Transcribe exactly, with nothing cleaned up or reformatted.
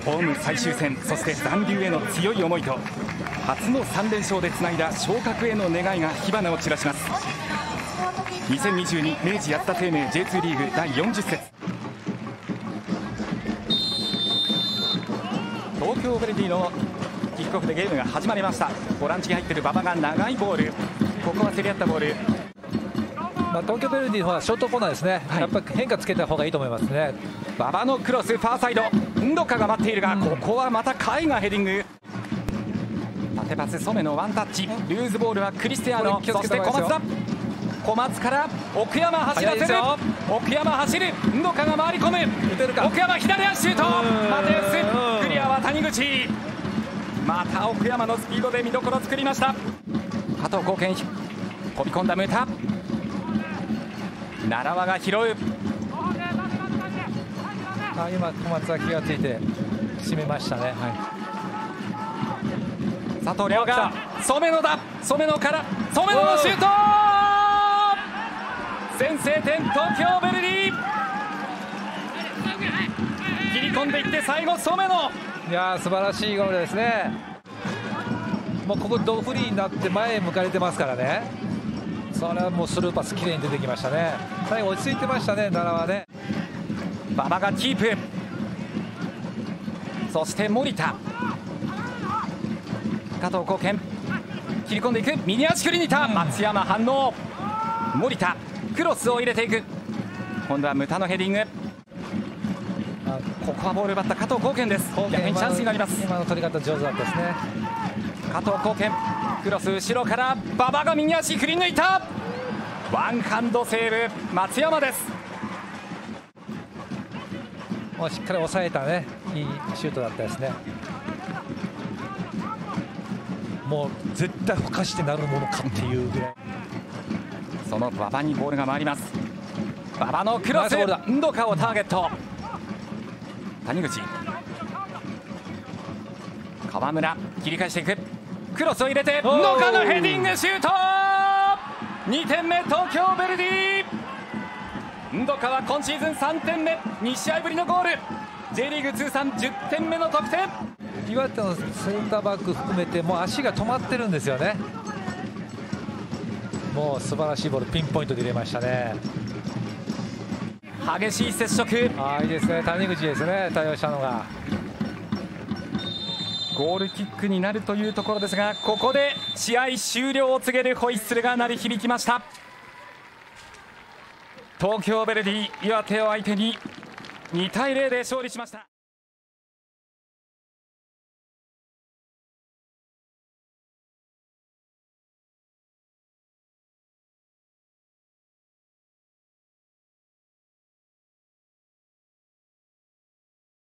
ホーム最終戦、そして残留への強い思いと初のさん連勝でつないだ昇格への願いが火花を散らします。にせんにじゅうに明治安田生命 ジェイツー リーグだいよんじゅっ節、東京ヴェルディのキックオフでゲームが始まりました。ボランチに入っている馬場が長いボール、ここは競り合ったボール。 まあ、東京ヴェルディはショートコーナーですね、はい、やっぱり変化つけた方がいいと思いますね。 馬場のクロス、ファーサイド、ンドカが待っているが、うん、ここはまた甲斐がヘディング。縦パス、染のワンタッチ、ルーズボールはクリスティアーノ、そして小松だ。小松から奥山走らせる、奥山走る、ンドカが回り込む、打てるか、奥山左足シュート、マテウス、クリアは谷口。また奥山のスピードで見どころを作りました。加藤貢献、飛び込んだムタ、奈良輪が拾う。 あ、今小松は気がついて締めましたね、はい、 佐藤亮が染野だ、染野から染野のシュート、先制点東京ヴェルディ。切り込んでいって最後染野、 いやー素晴らしいゴールですね。もうここドフリーになって前へ向かれてますからね、それはもうスルーパスきれいに出てきましたね。最後落ち着いてましたね、奈良はね。 馬場がキープ、そして森田、加藤貢献、切り込んでいく、右足振りにいた、松山反応、森田クロスを入れていく、今度はムタのヘディング、ここはボール奪った加藤貢献です。逆にチャンスになります。 今の取り方上手だったですね。 加藤貢献、クロス後ろから馬場が右足振り抜いた、ワンハンドセーブ、松山です。 もうしっかり抑えたね、いいシュートだったですね。もう絶対ほかしてなるものかっていうぐらい。 その馬場にボールが回ります。馬場のクロス、ンドカをターゲット、谷口、川村切り返していく、クロスを入れてンドカのヘディングシュート、にてんめ東京ヴェルディ。ンドカは今シーズンさんてんめ、に試合ぶりのゴール、 J リーグ通算じゅってんめの得点。 岩手のセンターバック含めてもう足が止まってるんですよね。もう素晴らしいボール、ピンポイントで入れましたね。 激しい接触、 ああいいですね、谷口ですね、対応したのが。 ゴールキックになるというところですが、ここで試合終了を告げるホイッスルが鳴り響きました。東京ヴェルディ、岩手を相手ににたいゼロで勝利しました。